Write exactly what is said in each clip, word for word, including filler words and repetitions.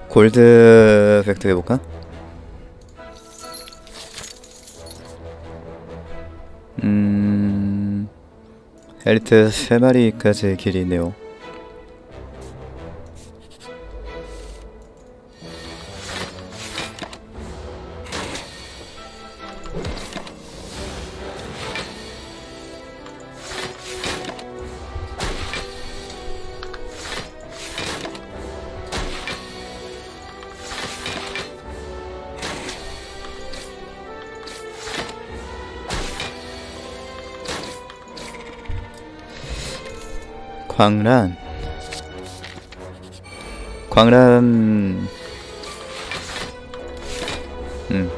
골드 팩트 해볼까? 음... 엘리트 세 마리까지 길이 있네요. 광란 광란 음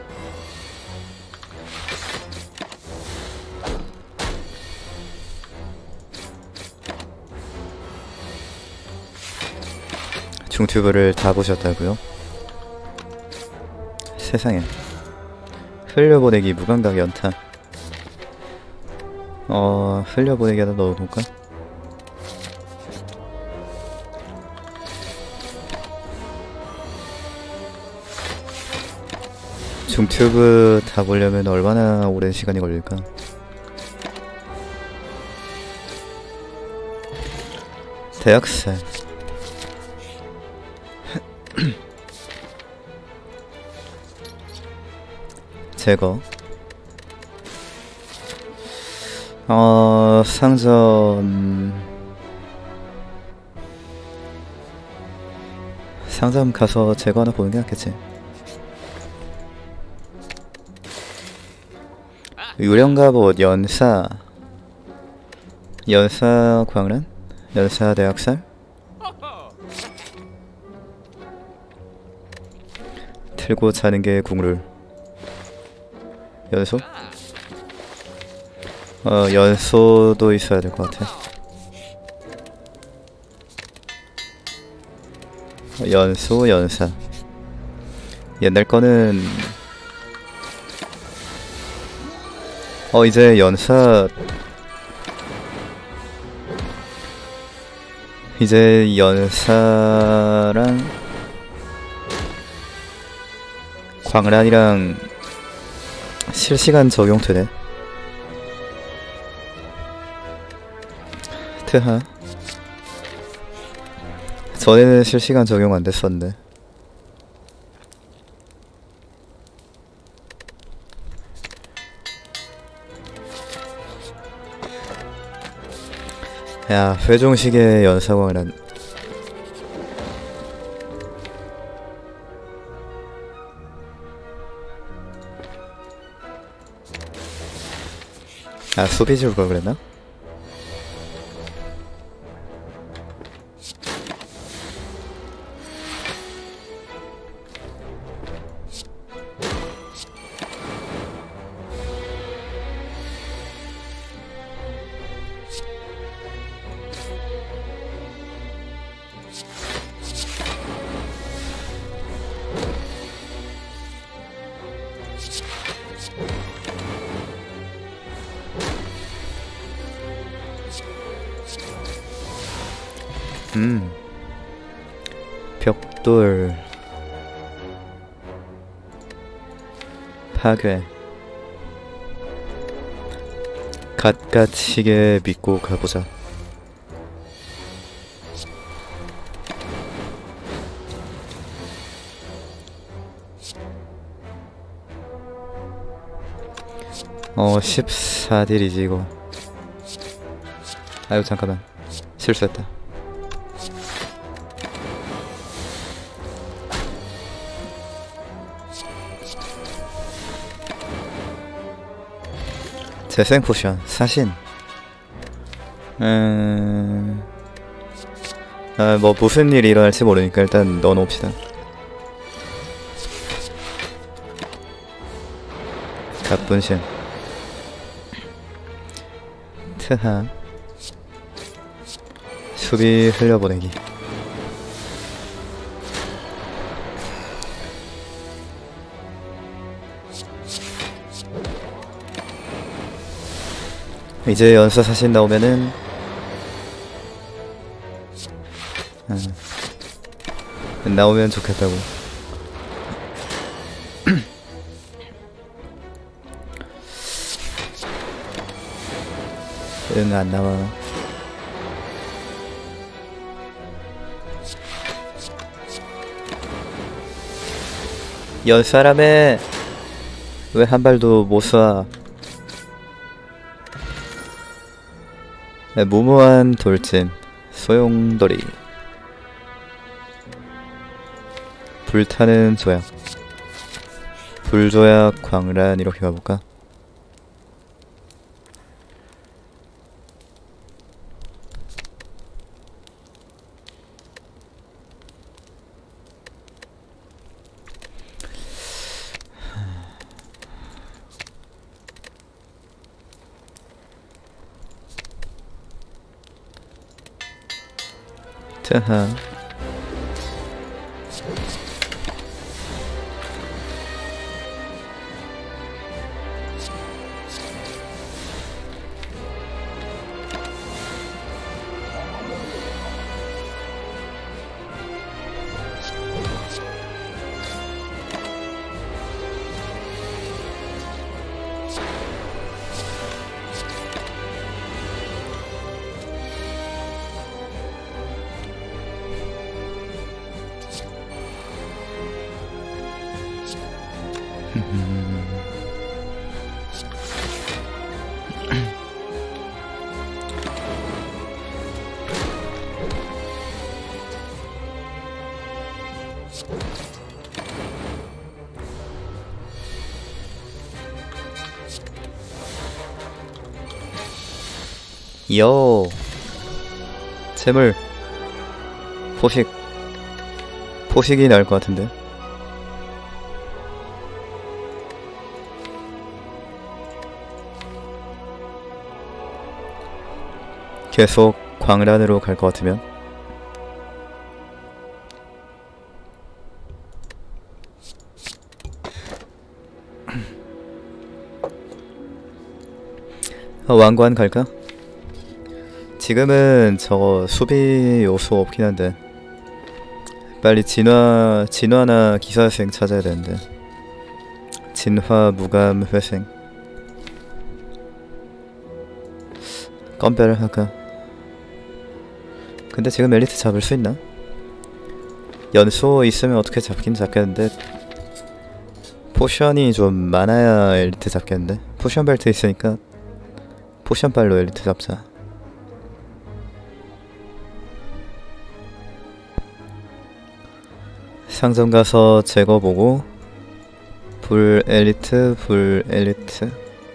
중튜브를 다 보셨다고요? 세상에. 흘려보내기 무감각 연타. 어... 흘려보내기 하나 넣어볼까? 중튜브 다 보려면 얼마나 오랜 시간이 걸릴까? 대학생 제거. 어... 상점... 상점 가서 제거 하나 보는 게 낫겠지. 유령갑옷 연사 연사 광란? 연사 대학살? 틀고 자는 게 국룰. 연소? 어 연소도 있어야 될 것 같아. 연소 연사. 옛날 거는 어 이제 연사 이제 연사랑 광란이랑 실시간 적용되네. 트하. 전에는 실시간 적용 안 됐었는데. 야, 회종식의 연사광란. 아, 수비 줄 걸 그랬나? 음 벽돌 파괴 갓갓시계 믿고 가보자. 어 십사 딜이지 이거. 아유 잠깐만 실수했다. 재생 포션 사신. 음... 아, 뭐 무슨 일이 일어날지 모르니까 일단 넣어놓읍시다. 갑분신 트하 수비 흘려보내기. 이제 연사 사신 나오면은 음. 나오면 좋겠다고. 응, 안 나와. 연 사람에 왜 한 발도 못 쏴? 네, 무모한 돌진, 소용돌이, 불타는 조약, 불조약 광란 이렇게 가볼까? 자하. 여 재물 포식 포식이 나을 것 같은데. 계속 광란으로 갈 것 같으면 어, 왕관 갈까? 지금은 저거 수비 요소 없긴 한데 빨리 진화, 진화나 기사생 찾아야 되는데. 진화, 무감, 회생. 건배를 할까? 근데 지금 엘리트 잡을 수 있나? 연소 있으면 어떻게 잡긴 잡겠는데 포션이 좀 많아야 엘리트 잡겠는데. 포션 벨트 있으니까 포션 발로 엘리트 잡자. 상점 가서 제거 보고 불 엘리트 불 엘리트.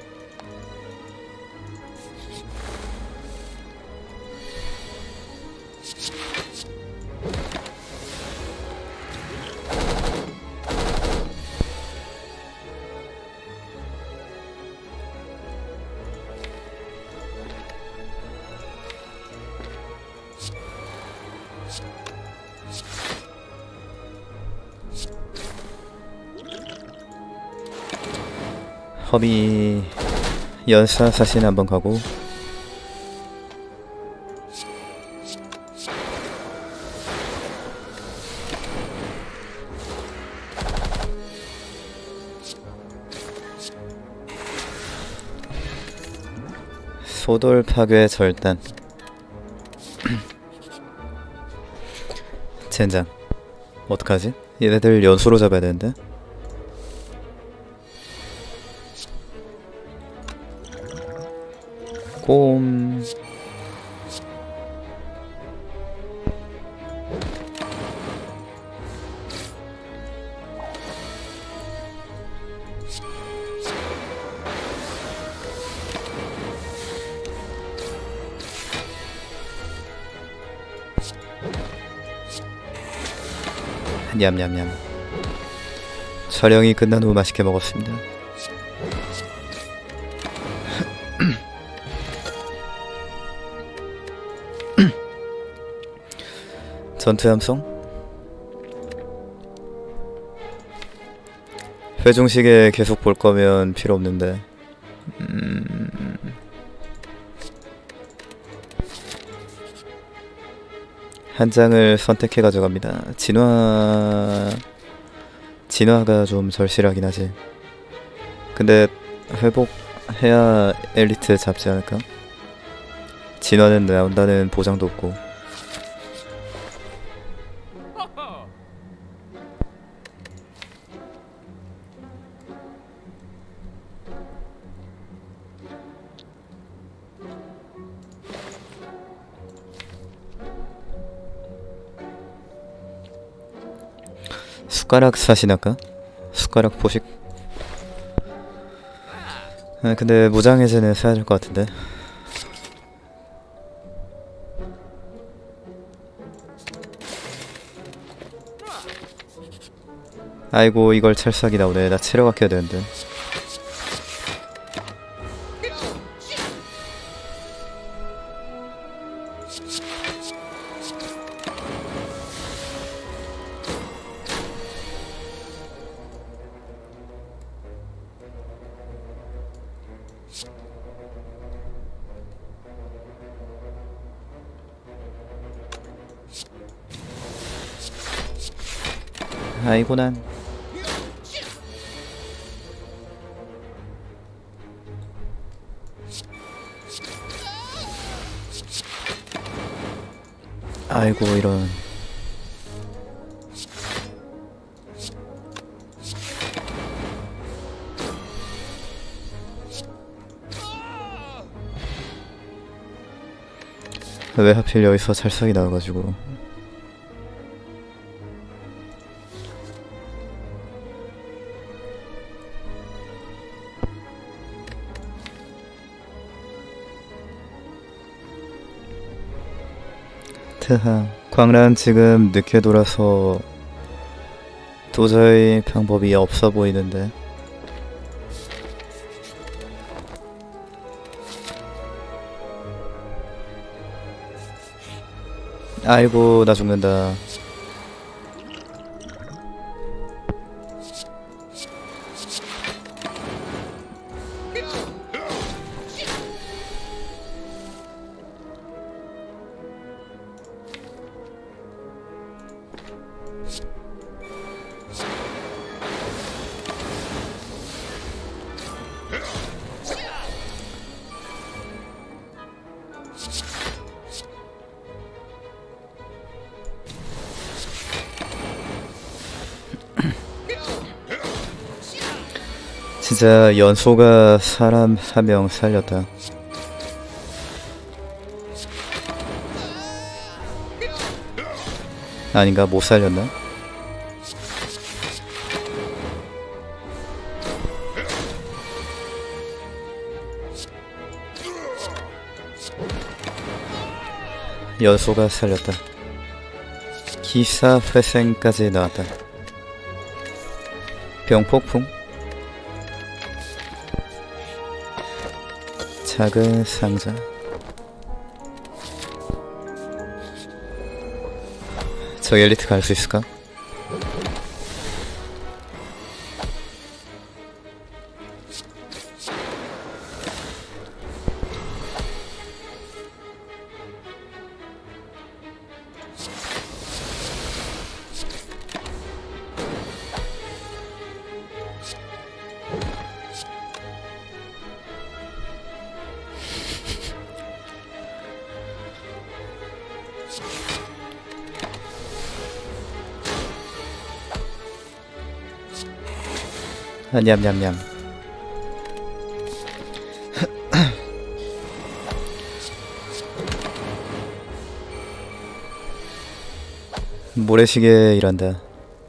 허비 연사 사신 한번 가고. 소돌 파괴 절단. 젠장 어떡하지? 얘네들 연수로 잡아야 되는데. 꼼. 냠냠냠. 촬영이 끝난 후 맛있게 먹었습니다. 전투 함성? 회중식에 계속 볼 거면 필요 없는데. 음... 한 장을 선택해 가져갑니다. 진화 진화가 좀 절실하긴 하지. 근데 회복해야 엘리트 잡지 않을까? 진화는 나온다는 보장도 없고. 숟가락 사시나까? 숟가락 포식. 아 근데 무장해제는 사야 될 것 같은데. 아이고 이걸 찰싹이 나오네. 나 체력 아껴야 되는데. 아이고 난 아이고 이런. 왜 하필 여기서 찰싹이 나와가지고. 트하, 광란 지금 늦게 돌아서 도저히 방법이 없어 보이는데. 아이고 나 죽는다. 진짜 연소가 사람 한 명 살렸다. 아닌가? 못 살렸나? 연소가 살렸다. 기사 회생까지 나왔다. 병폭풍? 작은 상자. 저 엘리트 갈 수 있을까? 아, 냠냠냠. 모래시계 일한다.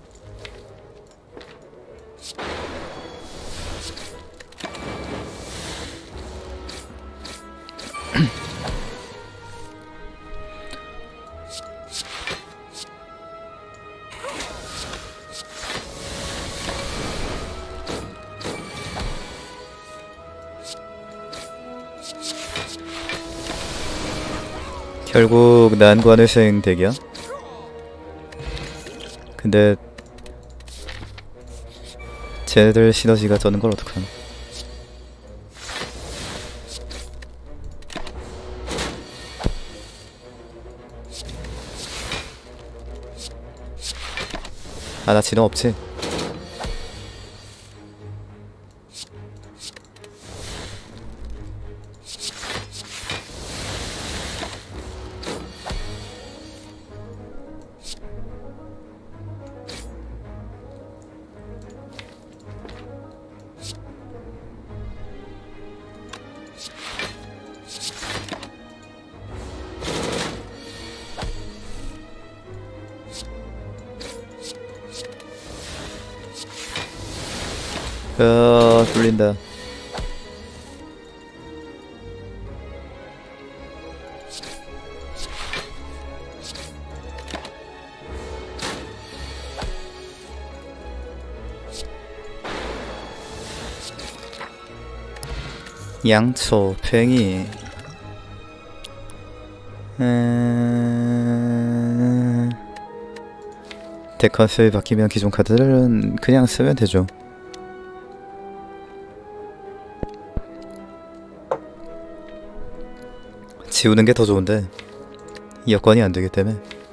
결국 난관회생 덱이야? 근데 쟤네들 시너지가 쩌는 걸 어떡함. 아, 나 진화 없지? 아, 뚫린다. 양초, 팽이. 음... 데컨스에 바뀌면 기존 카드들은 그냥 쓰면 되죠. 지우는 게 더 좋은데 여건이 안 되기 때문에.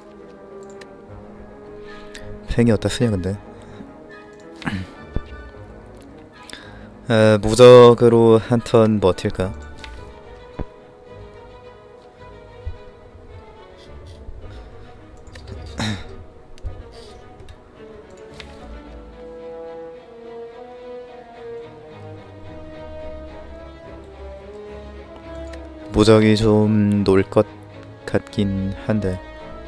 팽이 어디다 쓰냐 근데. 아, 무적으로 한 턴 버틸까? 무적이 좀 놀 것 같긴 한데.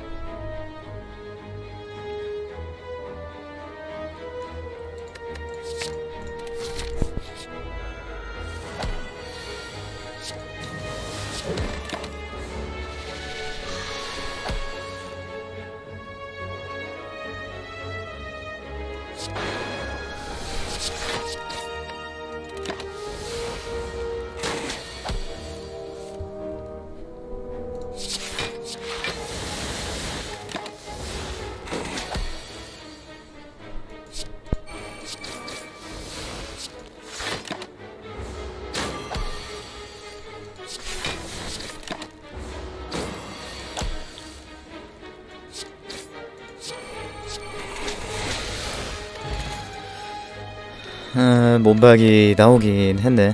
아, 몸박이 나오긴 했네.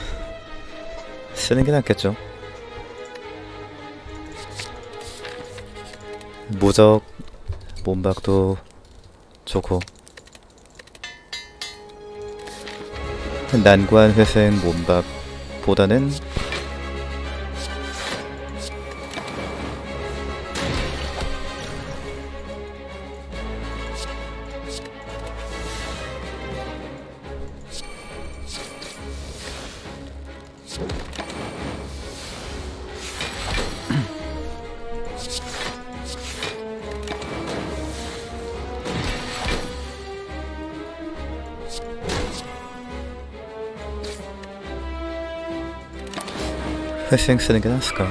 쓰는 게 낫겠죠. 무적 몸박도 좋고, 난관 회생 몸박보다는 회생 쓰는 게 나았을까?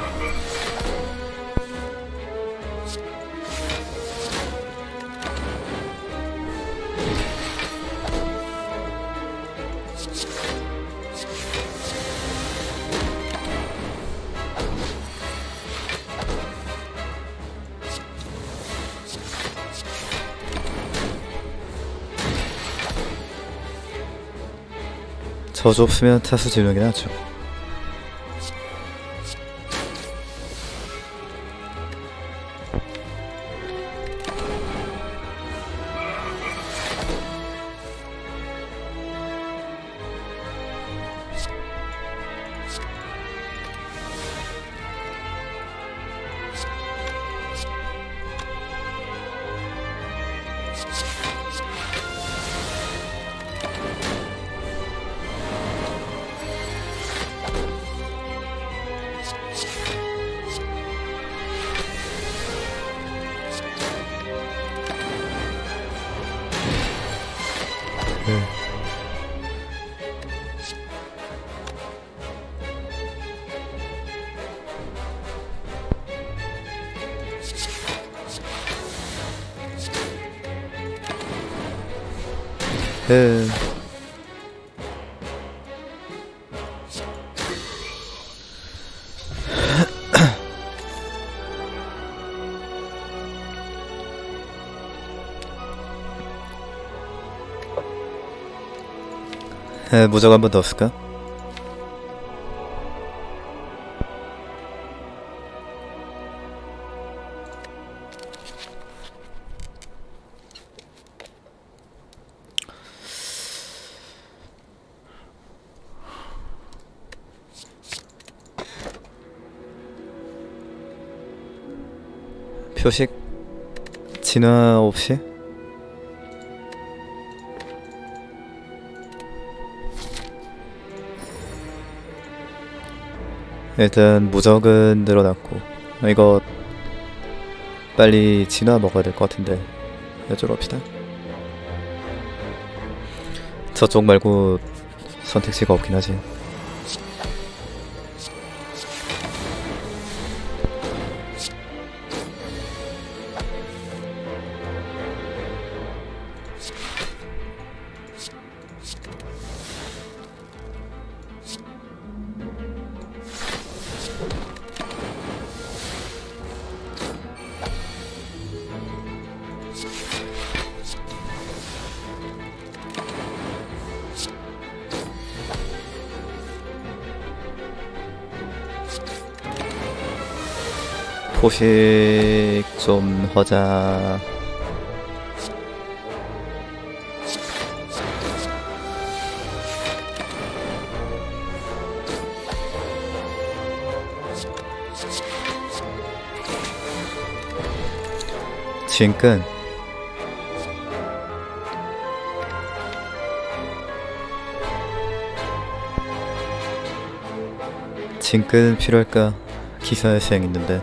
저주 없으면 타수 지우는 게 낫죠. 그 에, 무적 한 번 더 쓸까? 표식 진화 없이? 일단 무적은 늘어났고 이거 빨리 진화 먹어야 될 것 같은데 여쭈러 갑시다. 저쪽 말고 선택지가 없긴 하지. 포식 좀 하자. 지금 지금 필요할까? 기사의 수행 있는데.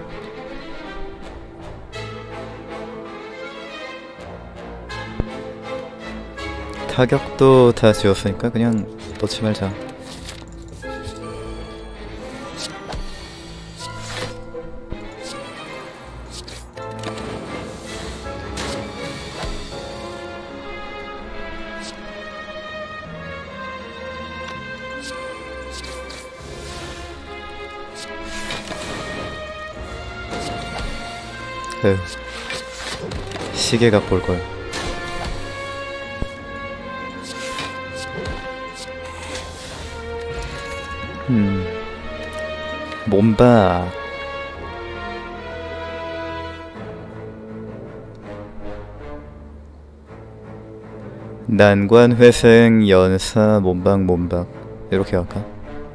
타격도 다 지웠으니까 그냥 넣지 말자. 그 시계 갖고 올걸. 음 몸박 난관 회생 연사 몸박 몸박 이렇게 할까?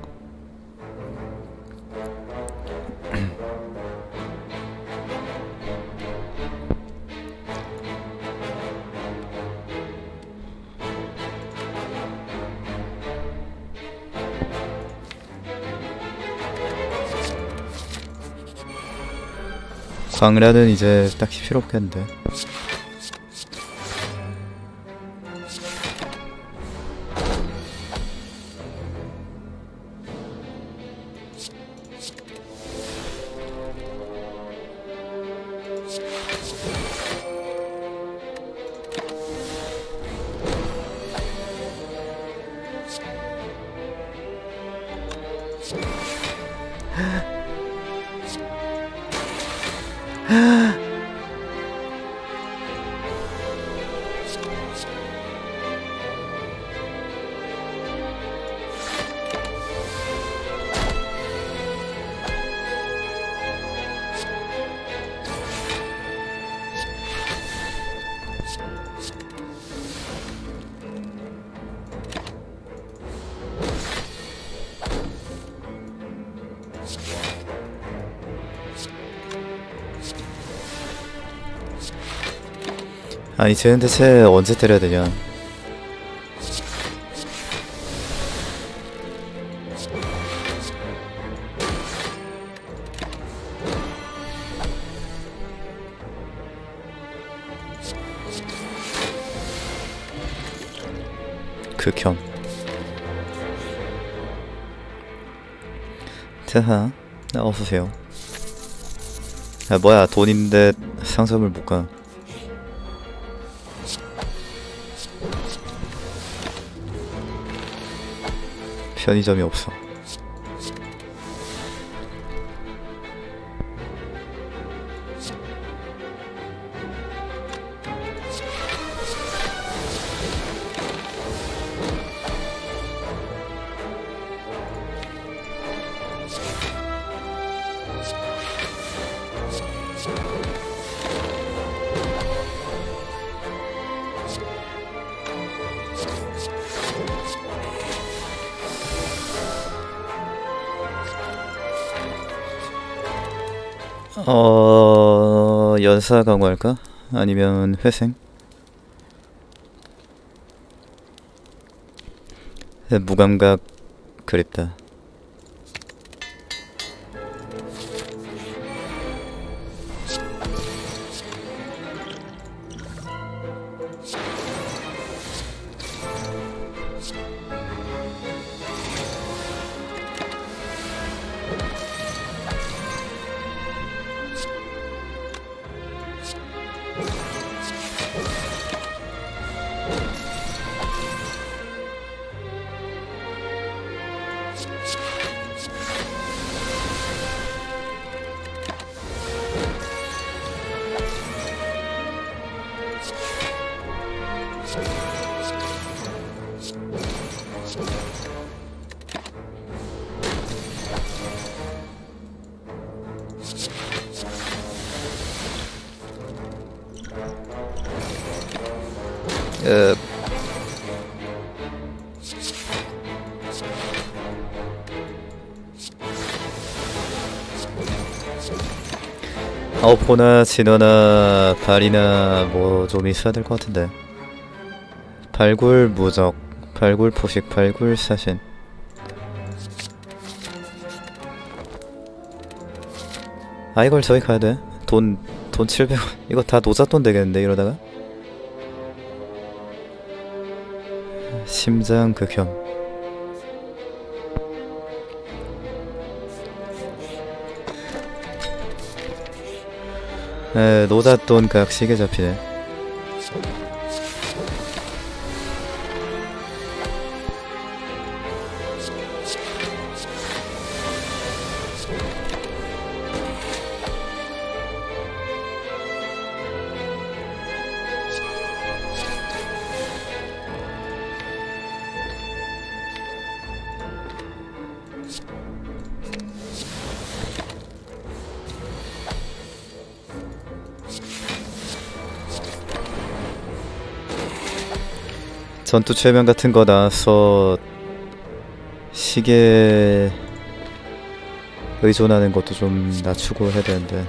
광란은 이제 딱히 필요 없겠는데. 아니 쟤는 대체 언제 때려야 되냐. 극혐. 자하 어서오세요. 야 뭐야 돈 있는데 상점을 못가. 편의점이 없어. 어... 연사 강화할까? 아니면 회생? 무감각 그립다. 어... 아웃포나 진화나 발이나 뭐 좀 있어야 될 것 같은데. 발굴 무적, 발굴 포식, 발굴 사신. 아 이걸 저기 가야 돼? 돈, 돈 칠백 원. 이거 다 노잣돈 되겠는데 이러다가? 심장 극혐. 에, 노잣돈 각 시계 잡히네. 전투 최면 같은 거 나와서 시계 의존하는 것도 좀 낮추고 해야 되는데.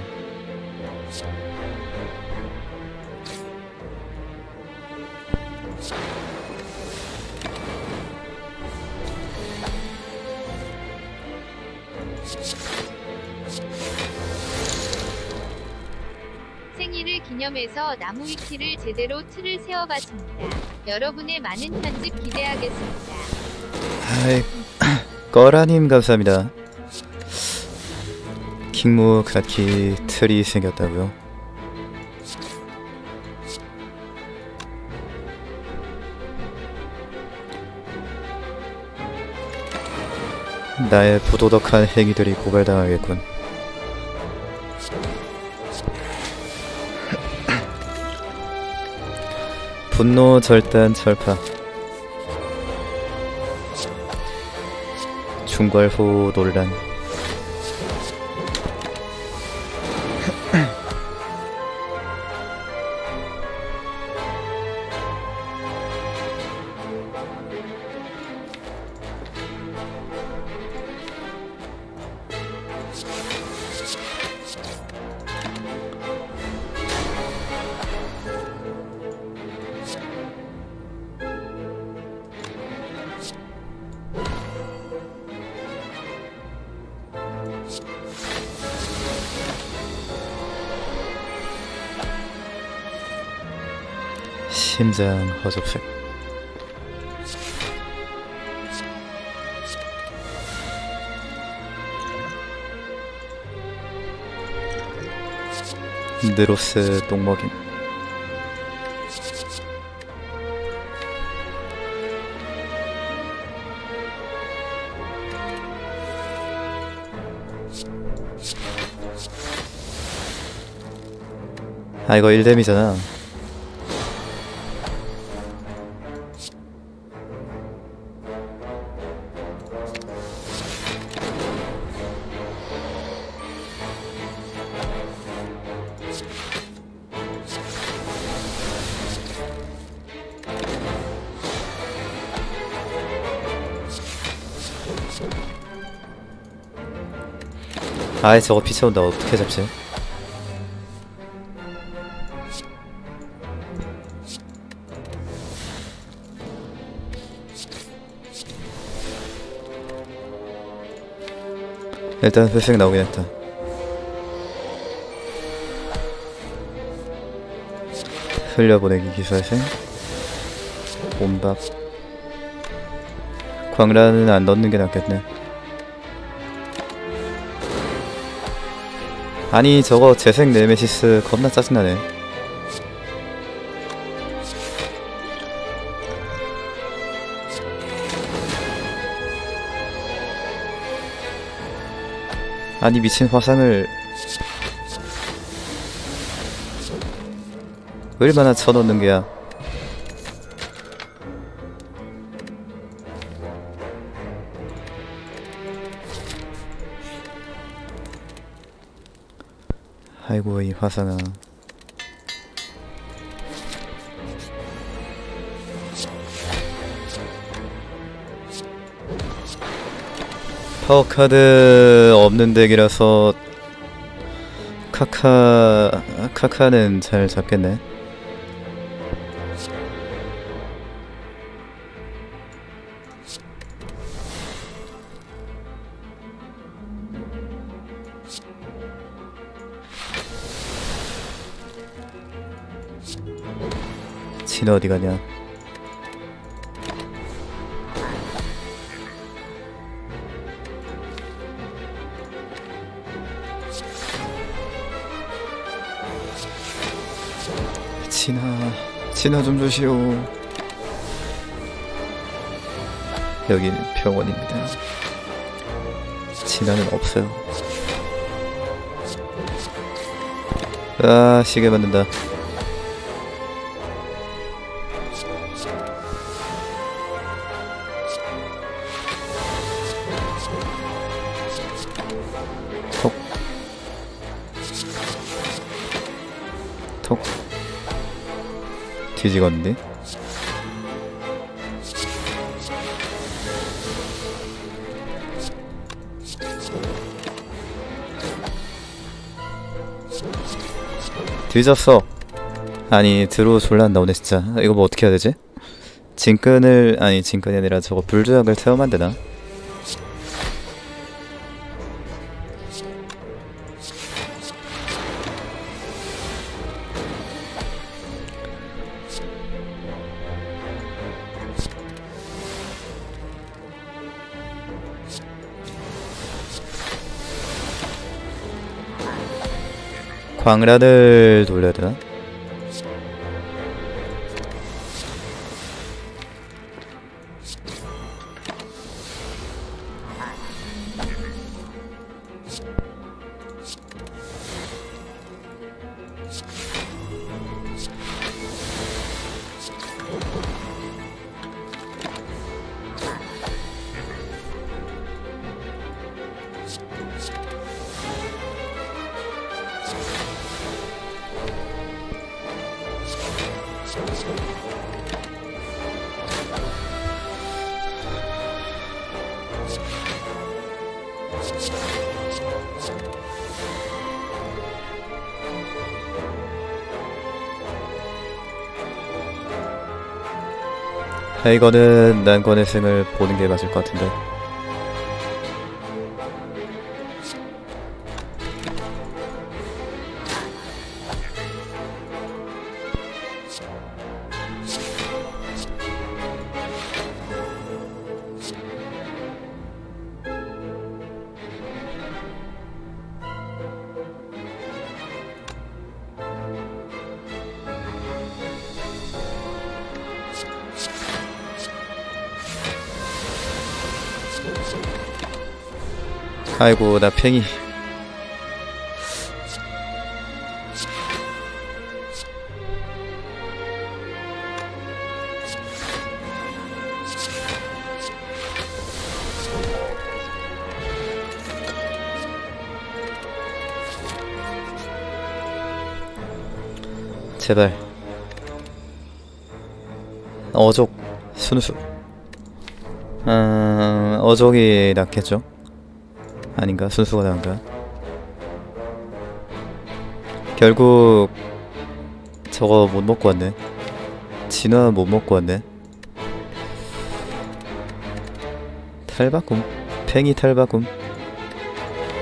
생일을 기념해서 나무 위키를 제대로 틀을 세워봤습니다. 여러분의 많은 편집 기대하겠습니다. 아이, 꺼라님 감사합니다. 킹무 가키 틀이 생겼다고요? 나의 부도덕한 행위들이 고발당하겠군. 분노 절단 철파. 중괄호 논란. 심장 허접색. 느로스 똥먹임. 아 이거 일 뎀이잖아. 아이 저거 피쳐온다. 어떻게 잡지? 일단 회색 나오긴 했다. 흘려보내기 기사생 온밥. 광란은 안 넣는 게 낫겠네. 아니 저거 재생 네메시스 겁나 짜증나네. 아니 미친 화상을 얼마나 쳐놓는 게야. 아이고 이 화상아. 파워카드 없는 덱이라서 카카... 카카는 잘 잡겠네. 진 어디 가냐? 진아, 진아 좀 주시오. 여기는 병원입니다. 진아는 없어요. 아, 시계 맞는다. 톡. 톡. 뒤지겠는데? 뒤졌어. 아니 드로우 졸라 안 나오네 진짜. 이거 뭐 어떻게 해야 되지? 진끈을 아니 진끈이 아니라 저거 불조약을 태우면 되나? 광란을 돌려야 되나? 아, 이거는 난관의 생을 보는 게 맞을 것 같은데. 아이고 나 팽이. 제발 어족 순수. 음, 어족이 낫겠죠? 아닌가? 순수가 나은가? 결국 저거 못 먹고 왔네. 진화 못 먹고 왔네. 탈바꿈. 팽이 탈바꿈.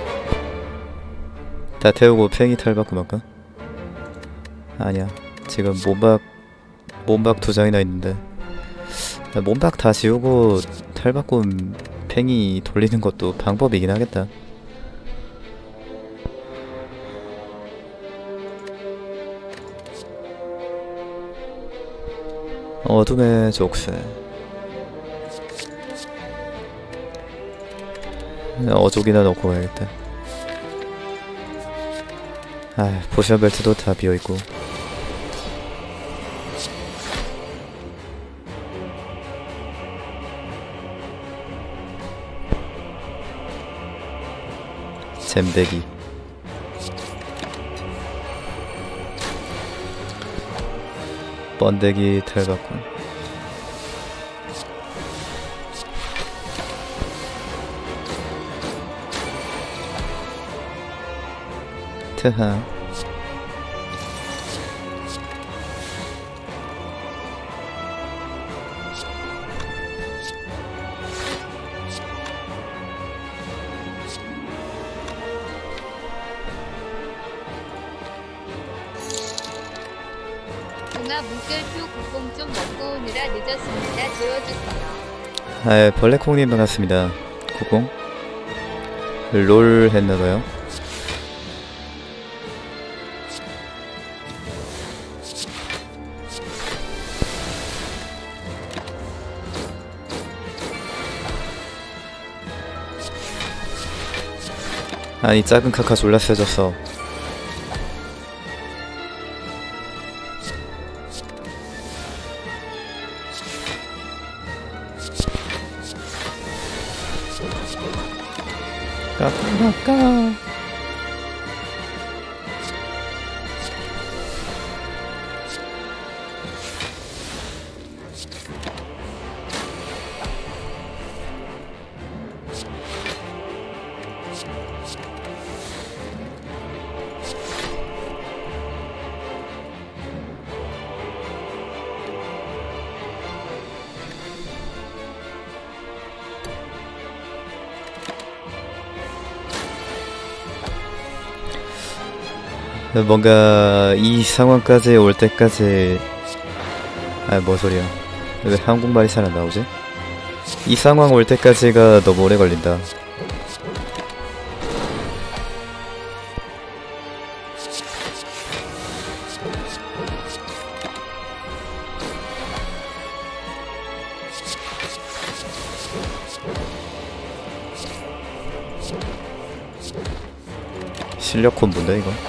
다 태우고 팽이 탈바꿈 할까? 아니야, 지금 몸박 몸박 두 장이나 있는데 몸박 다 지우고 탈바꿈 팽이 돌리는 것도 방법이긴 하겠다. 어둠의 족쇄. 어족이나 넣고 가야겠다. 아, 포션 벨트도 다 비어있고. 잼배기. 번데기 탈바꿈. 트하. 동아 물결표 국뽕 좀 먹고 오느라 늦었습니다. 재워주세요. 아, 벌레콩님 반갑습니다. 구공. 롤 했나봐요. 아니, 작은 카카 졸라 세졌어. 까까까. 뭔가 이 상황까지 올 때까지, 아, 뭐 소리야. 왜 한국말이 잘 안 나오지? 이 상황 올 때까지가 너무 오래 걸린다. 실력 콤보인데 이거.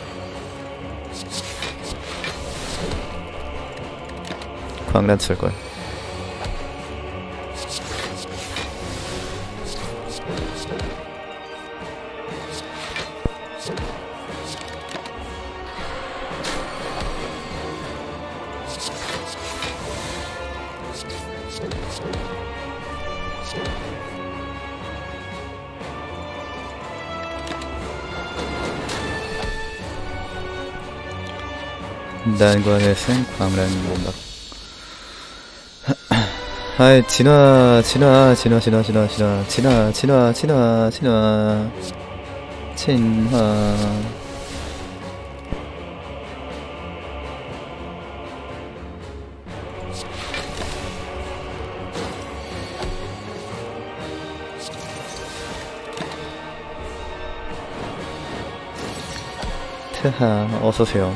광란 쓸걸. 난관의 생 광란 몸박. 아이, 진화, 진화, 진화, 진화, 진화, 진화, 진화, 진화, 진화, 진화, 진화. 트하, 어서오세요.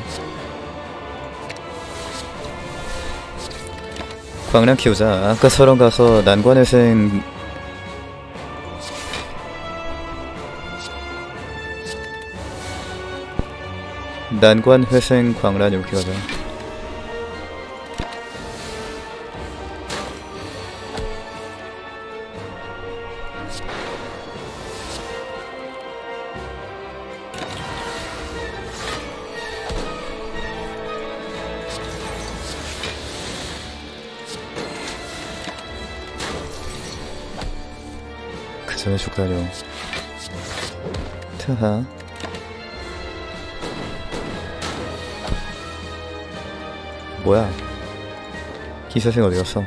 광란 키우자. 아까 서론 가서 난관회생 난관회생 광란 이렇게 가자. 그 전에 죽다뇨. 트하. 뭐야? 기사생 어디 갔어?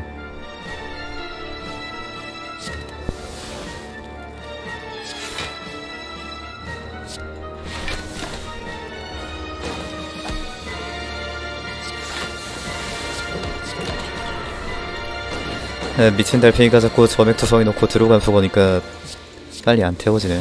에, 미친 달팽이가 자꾸 점액투성이 넣고 들어가면서 보니까 빨리 안 태워지네.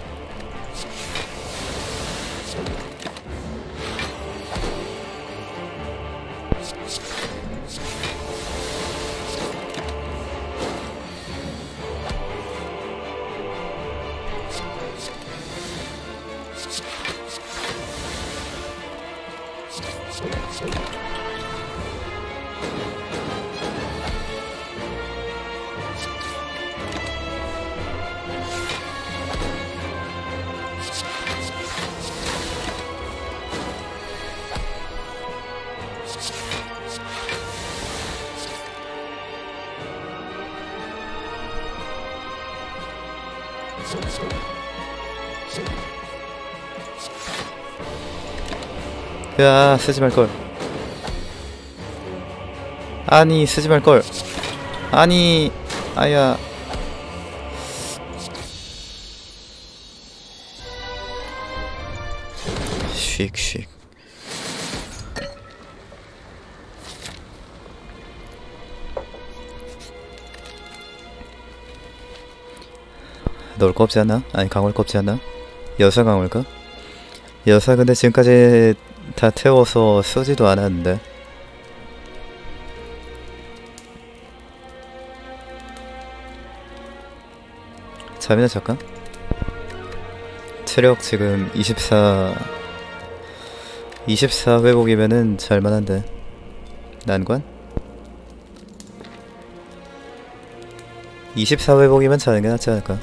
야, 쓰지 말걸. 아니, 쓰지 말걸. 아니, 아야. 쉑쉑. 널 꼽지 않나? 아니, 강을 꼽지 않나? 여사 강을까? 여사 근데 지금까지 다 태워서 쓰지도 않았는데. 잠이나 잠깐? 체력 지금 이십사 이십사 회복이면은 잘만한데. 난관? 이십사 회복이면 자는 게 낫지 않을까?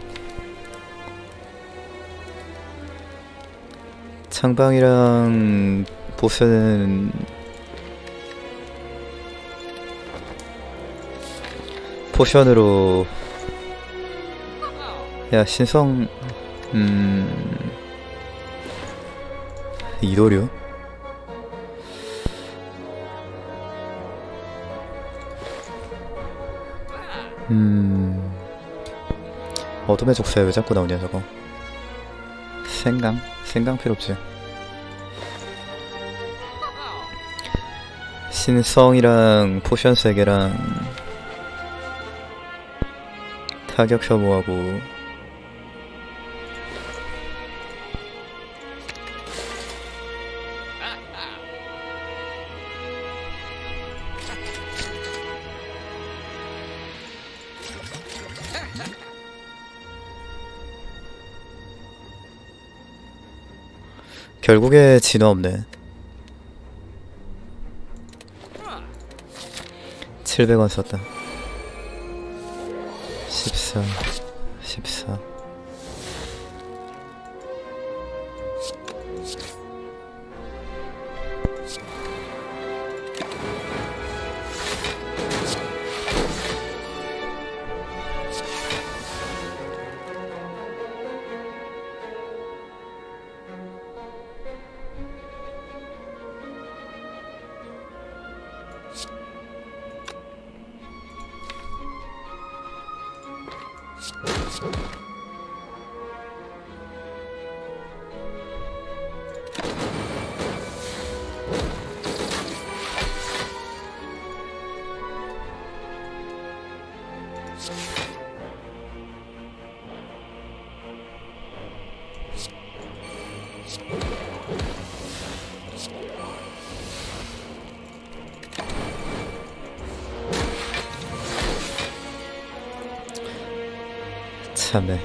창방이랑 보스는 포션으로. 야, 신성. 음... 이도류? 음... 어둠의 족쇄 왜 자꾸 나오냐 저거. 생강? 생강 필요 없지. 신성이랑 포션 세 개랑 타격 혐오하고. 결국에 진화 없네. 칠백 원 썼다. 십사, 십사. 참네.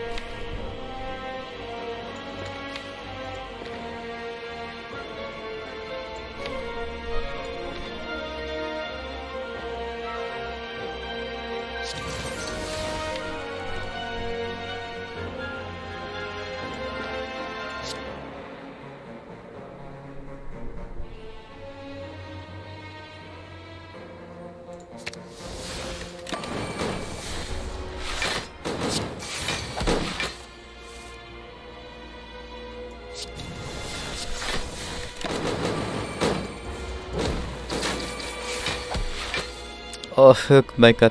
어, 흑, 마이 갓.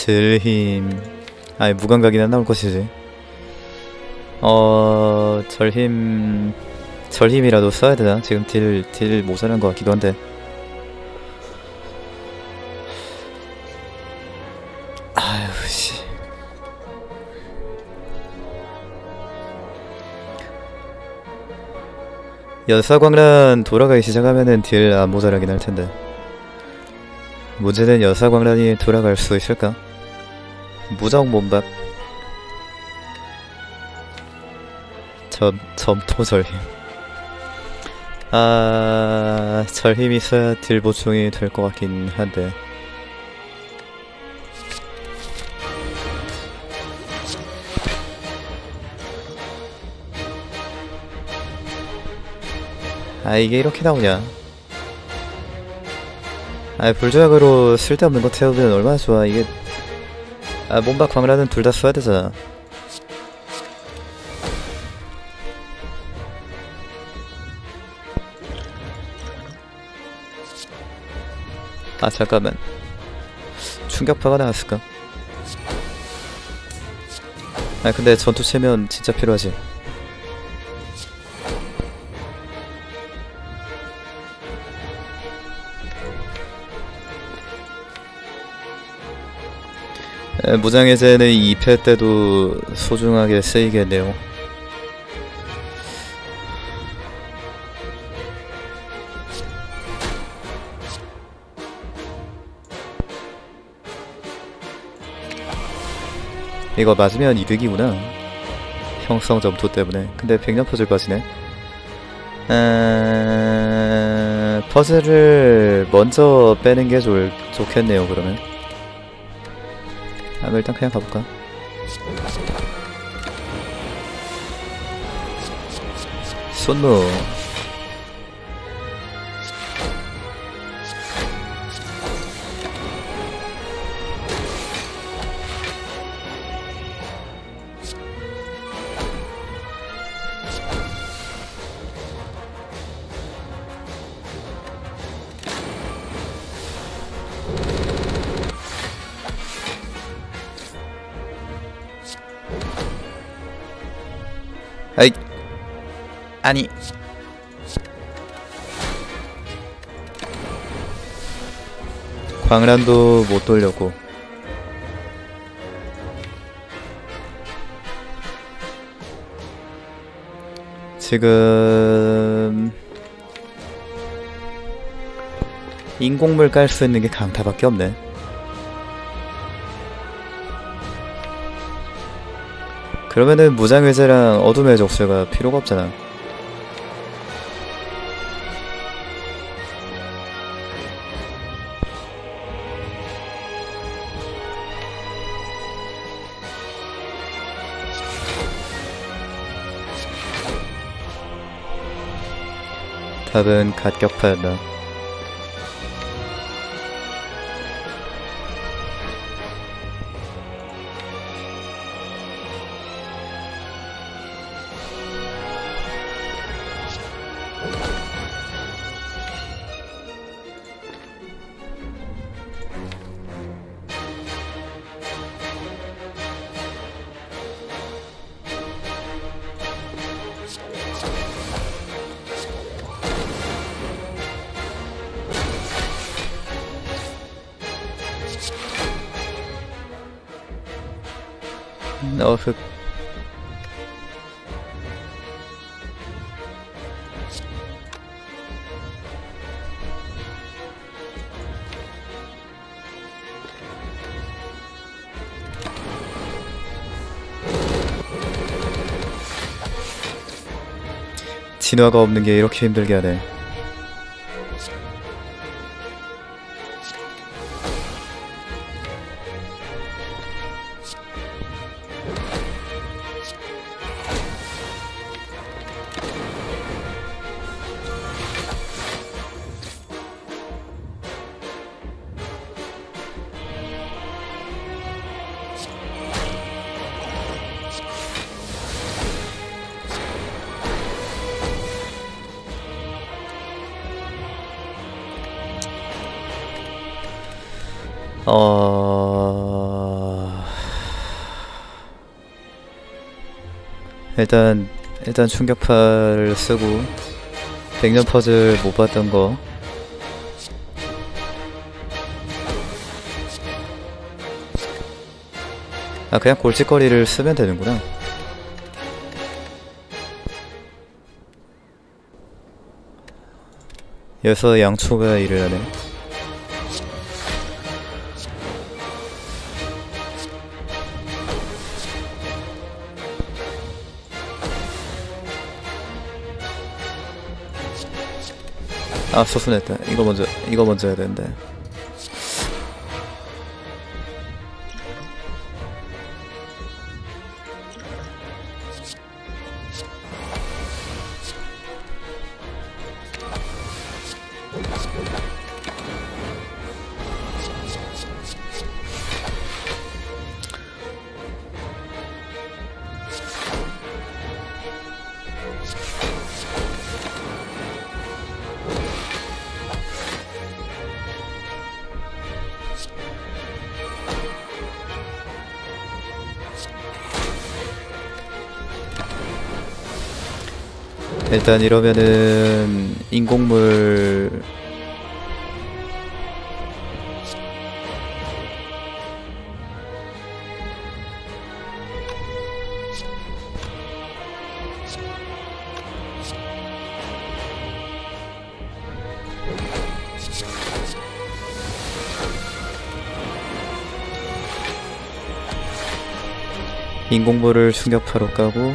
질힘 아니 무감각이나 나올 것이지. 어 절힘 절힘이라도 써야 되나? 지금 딜 딜 모자란 것 같기도 한데. 아유 씨. 연사광란 돌아가기 시작하면은 딜 안 모자라긴 할 텐데. 문제는 연사광란이 돌아갈 수 있을까? 무적 몸박. 점 점토 절힘. 아 절힘 있어야 딜 보충이 될 것 같긴 한데. 아 이게 이렇게 나오냐. 아 불조약으로 쓸데없는 거 태우면 얼마나 좋아. 이게 아 몸박 광란은 둘 다 써야 되잖아. 아 잠깐만, 충격파가 나왔을까? 아 근데 전투 체면 진짜 필요하지. 에, 무장해제는 이 패 때도 소중하게 쓰이겠네요. 이거 맞으면 이득이구나. 형성 점토 때문에. 근데 백년 퍼즐 빠지네. 아... 퍼즐을 먼저 빼는 게 좋, 좋겠네요, 그러면. 아, 일단 그냥 가볼까? 손무. 아이 아니 광란도 못 돌렸고. 지금 인공물 깔 수 있는 게 강타밖에 없네. 그러면은 무장해제랑 어둠의 족쇄가 필요가 없잖아. 답은 갓격파였나. 어, 흑. 진화가 없는 게 이렇게 힘들게 하네. 어... 일단 일단 충격파를 쓰고 백년 퍼즐 못 봤던 거 아 그냥 골칫거리를 쓰면 되는구나. 여기서 양초가 일을 하네. 아 소순했다. 이거 먼저 이거 먼저 해야 되는데. 일단 이러면은 인공물 인공물을 충격파로 까고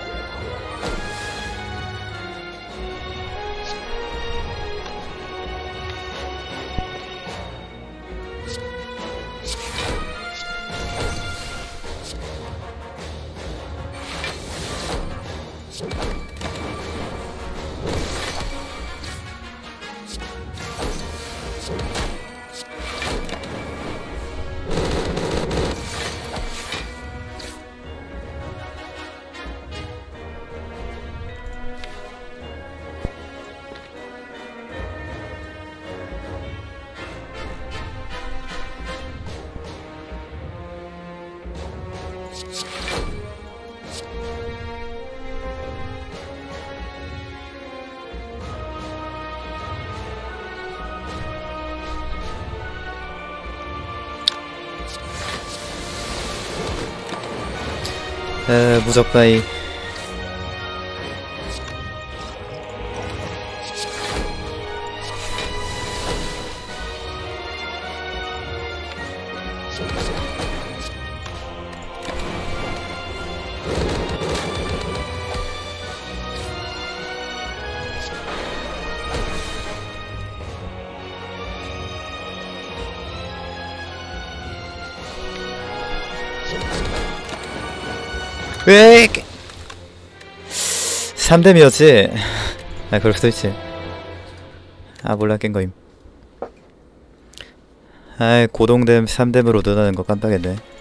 에, 무적바이 왜 삼 댐이었지? 아 그럴 수도 있지. 아 몰라 깬 거임. 아이 고동댐 삼 댐으로 늘어나는 거 깜빡했네.